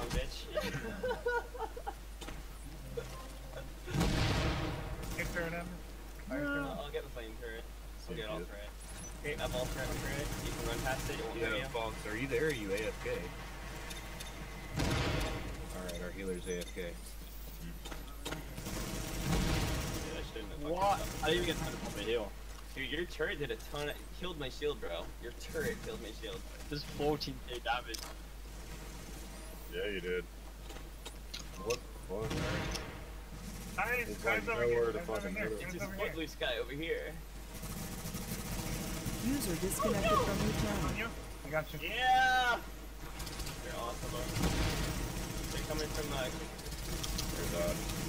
down, bitch. Get turret him. I'll get the flame turret. I'll get all turret. Okay, I have all turret and turret. You can run past it, it won't hurt you. Yeah, Fox, are you there or are you AFK? Alright, our healer's AFK. Dude, I shouldn't have What? fucking I didn't even get time to pump a heal. Dude, your turret did a ton of, killed my shield, bro. Your turret killed my shield. There's 14k damage. Yeah, you did. What the fuck? Guys, It's guys like over here. nowhere to Guys over fucking here. hit it. Guys Just over put here. blue sky over here. User disconnected from your On channel. you. I got you. Yeah! They're awesome. They're coming from There's